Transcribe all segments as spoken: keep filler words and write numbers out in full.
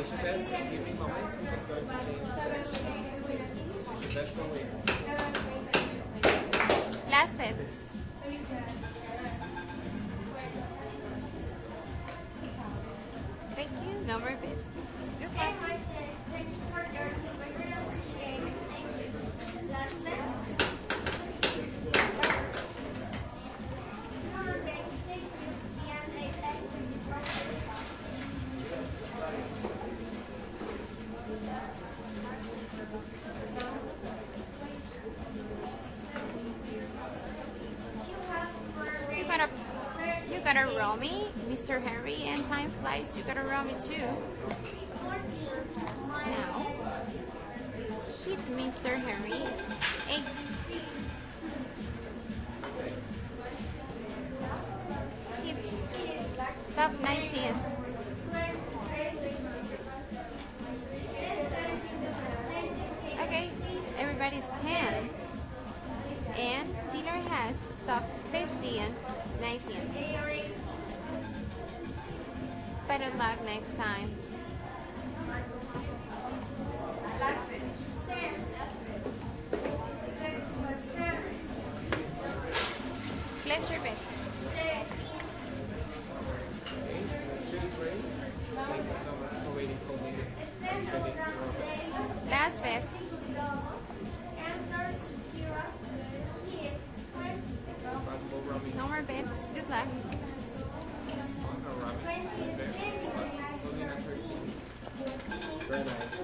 Place your bets. Give me moments. I'm just going to change the bets. Place your bets for winner. Last bets. Thank you. No more bets. Good luck. You got a you got a Romy, Mister Henry, and time flies. You got a Romy too. Now hit Mister Henry. Eight. Hit sub nineteen. Okay, everybody's ten. And dealer has stock fifty and nineteen. Better luck next time. Place your bet. Thank you so much for waiting for me. Last bet. Possible Rummy. No more bets. Good luck. Very nice.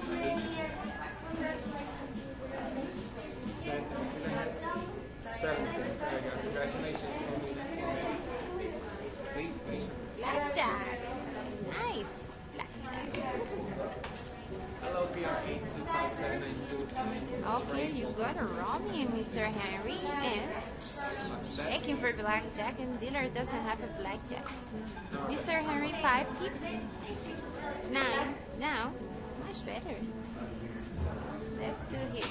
seventeen. There you go. Congratulations. Please, please. Blackjack. Nice. Blackjack. Hello, P R eight two five seven nine two. Okay, you got a Romy and Mister Henry and checking for blackjack, and dealer doesn't have a blackjack. Mister Henry five hit nine. Now much better. Let's do hit.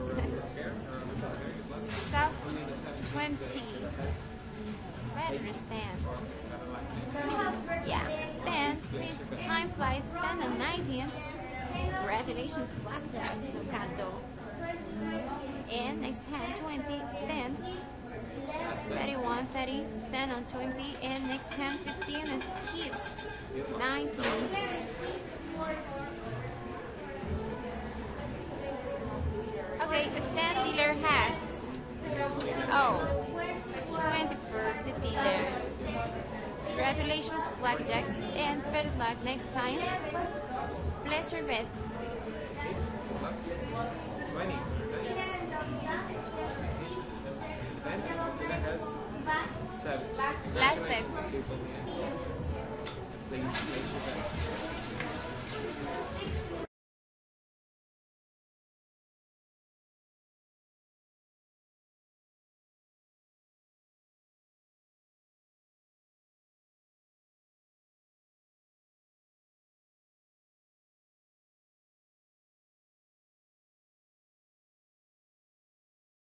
Sub twenty. Better stand. Yeah, stand. Please, time flies. Stand on nineteen. Congratulations, blackjack. No canto. And next hand twenty. Stand. thirty-one, thirty. Stand on twenty. And next hand fifteen and hit nineteen. Okay, the stand dealer has. Oh, twenty for the dealer. Congratulations, blackjack, and better luck next time. Place your bet. twenty. Then, that has seven. Last bet. Please, place your bets.